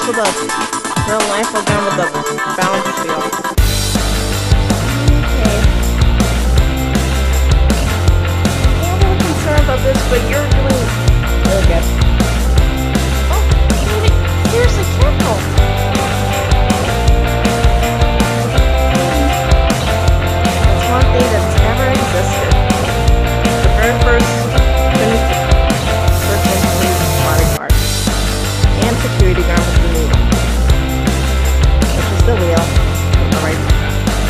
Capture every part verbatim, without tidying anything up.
this with a real life, we're going with the balance wheel. Okay. I'm a little concerned about this, but you're doing really good. Oh, David, seriously, careful. That's one thing that's never existed. The very first finished person to use Mario Kart. And security guard with the new one. Which is the wheel with the right button.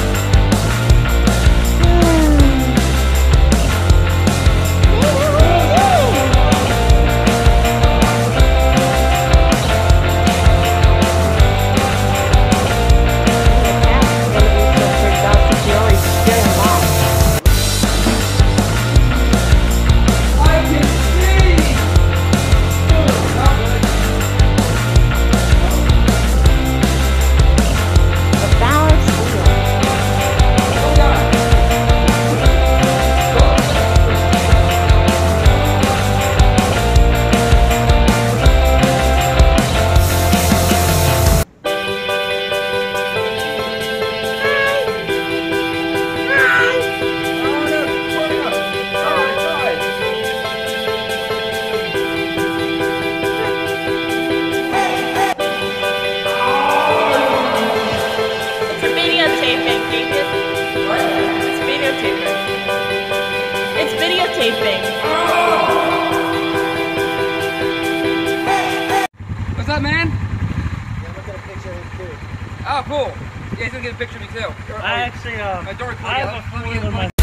What's up, man? Yeah, I'm looking at a picture of him too. Oh, cool. Yeah, he's gonna get a picture of me too. Or, I actually, um, my door I have a fool in my.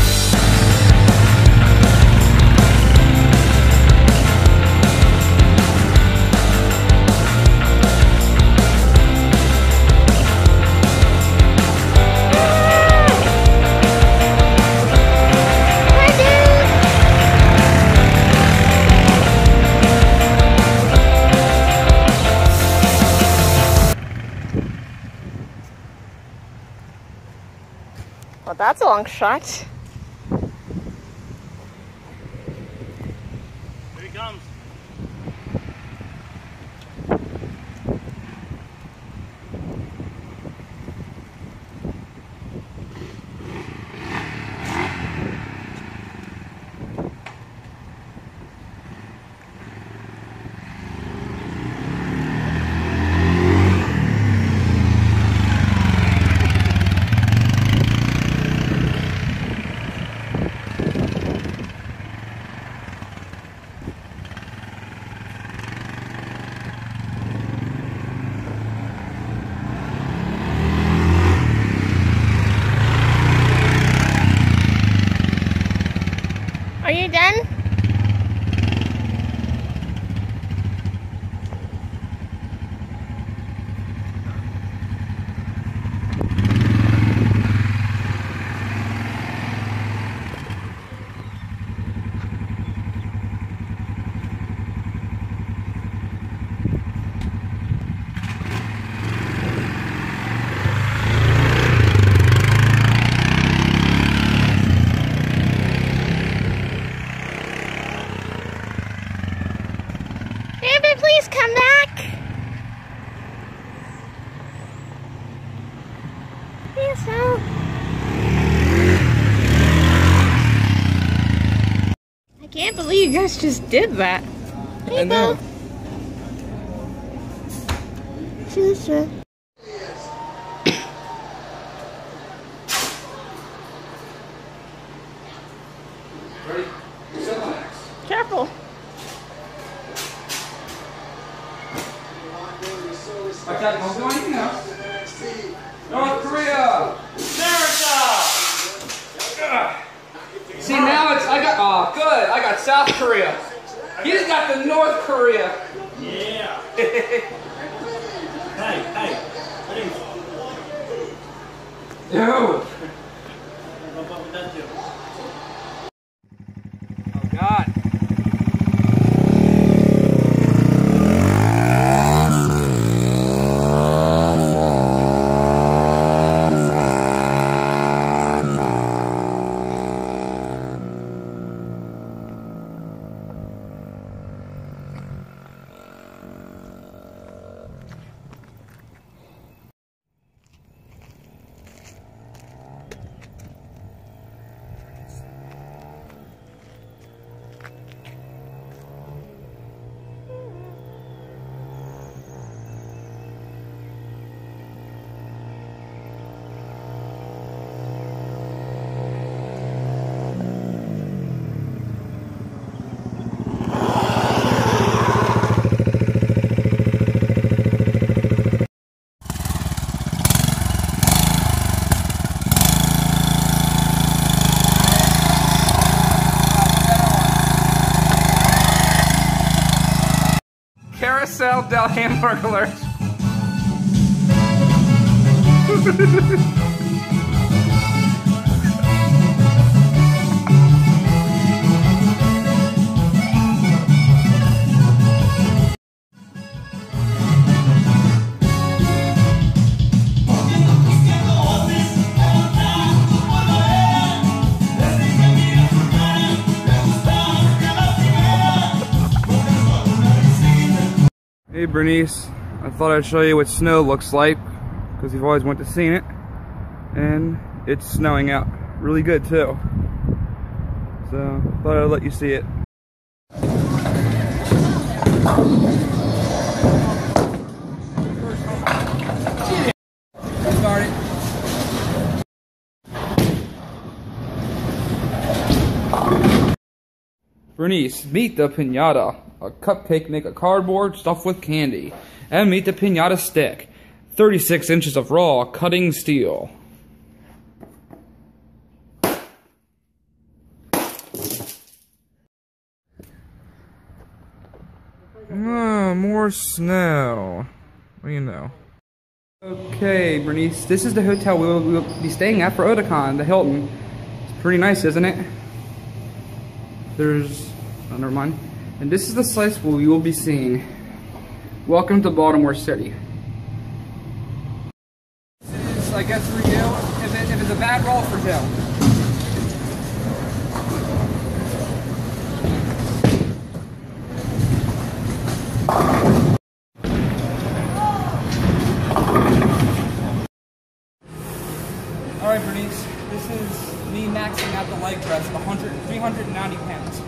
Well, that's a long shot. Here he comes. Are you done? David, please come back. Please help. I can't believe you guys just did that. Hey, I know. Sure, sure. Ready? Careful. I can't do anything else. North Korea! America! Ugh. See, now it's, I got, oh, good. I got South Korea. He's got the North Korea. Yeah. Hey, hey, please. Ew. What would that do? Oh, God. Carousel del Hamburglar. Hey Bernice, I thought I'd show you what snow looks like because you've always wanted to see it, and it's snowing out really good too. So thought I'd let you see it. Start it. Bernice, meet the piñata. A cupcake made of cardboard stuffed with candy. And meet the piñata stick. thirty-six inches of raw cutting steel. Oh, more snow. What do you know? Okay, Bernice, this is the hotel we will, we will be staying at for Otakon, the Hilton. It's pretty nice, isn't it? There's... oh, never mind. And this is the slice we will be seeing. Welcome to Baltimore City. This is, I guess, for Joe. If, it, if it's a bad roll for Joe. Alright, Bernice. This is me maxing out the leg press at one hundred, three hundred ninety pounds.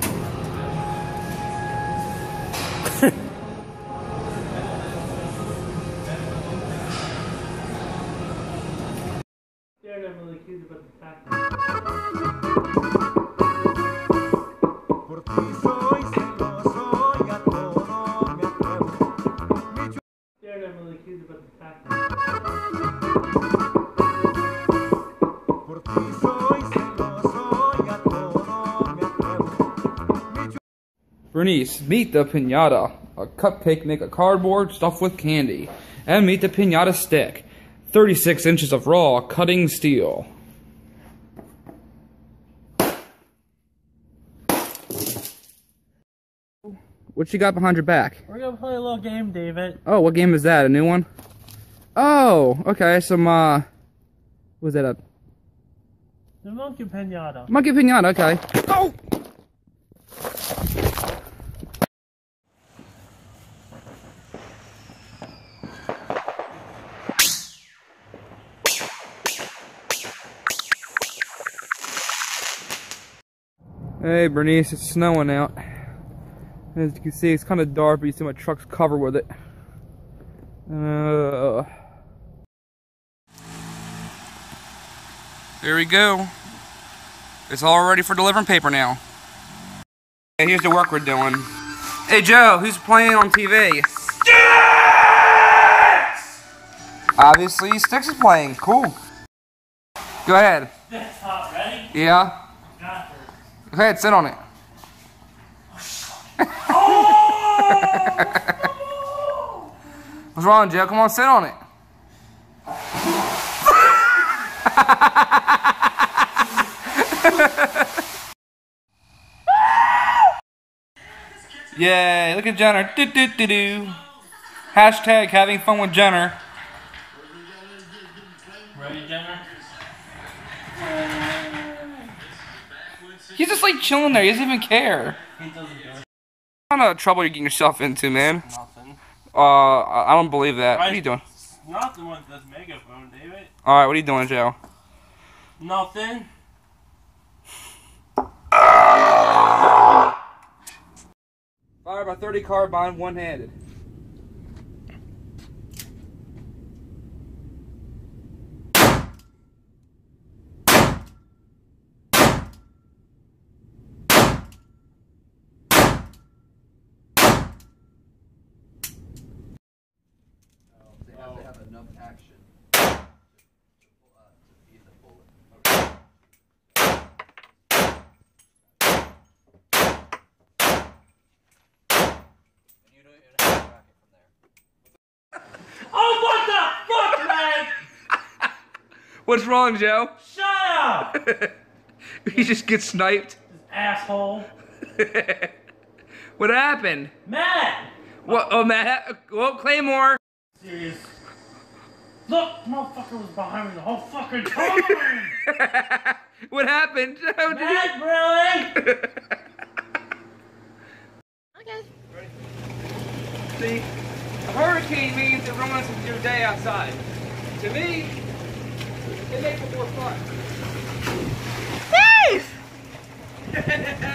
Bernice, meet the piñata. A cupcake made of cardboard stuffed with candy. And meet the piñata stick. thirty-six inches of raw cutting steel. What you got behind your back? We're gonna play a little game, David. Oh, what game is that? A new one? Oh, okay, some, uh... what was that, a... The monkey pinata. Monkey piñata, okay. Oh! Hey Bernice, it's snowing out. As you can see, it's kind of dark, but you see my truck's covered with it. Uh, there we go. It's all ready for delivering paper now. Hey, here's the work we're doing. Hey Joe, who's playing on T V? Sticks! Obviously, Sticks is playing. Cool. Go ahead. That's hot, ready? Yeah. Got her. Go ahead, sit on it. What's wrong, Joe? Come on, sit on it. Yay, look at Jenner. Do, do, do, do. Hashtag having fun with Jenner. Ready, Jenner? He's just like chilling there. He doesn't even care. He doesn't do it. What kind of trouble you're getting yourself into, man? Nothing. Uh, I don't believe that. What are you doing? Not the one with this megaphone, David. Alright, what are you doing, Joe? Nothing. Fire by thirty carbine, one-handed. They have to have enough action to, uh, to feed the bullet. Okay. And you don't even have What's wrong, Joe? Shut up! You just get sniped. Asshole. What happened? Matt! What? Oh, Matt. Well, Claymore. Serious. Look, motherfucker was behind me the whole fucking time! What happened? Joe, did Matt, really? Okay. See, a hurricane means it ruins your day outside. To me, it makes it more fun. Steve!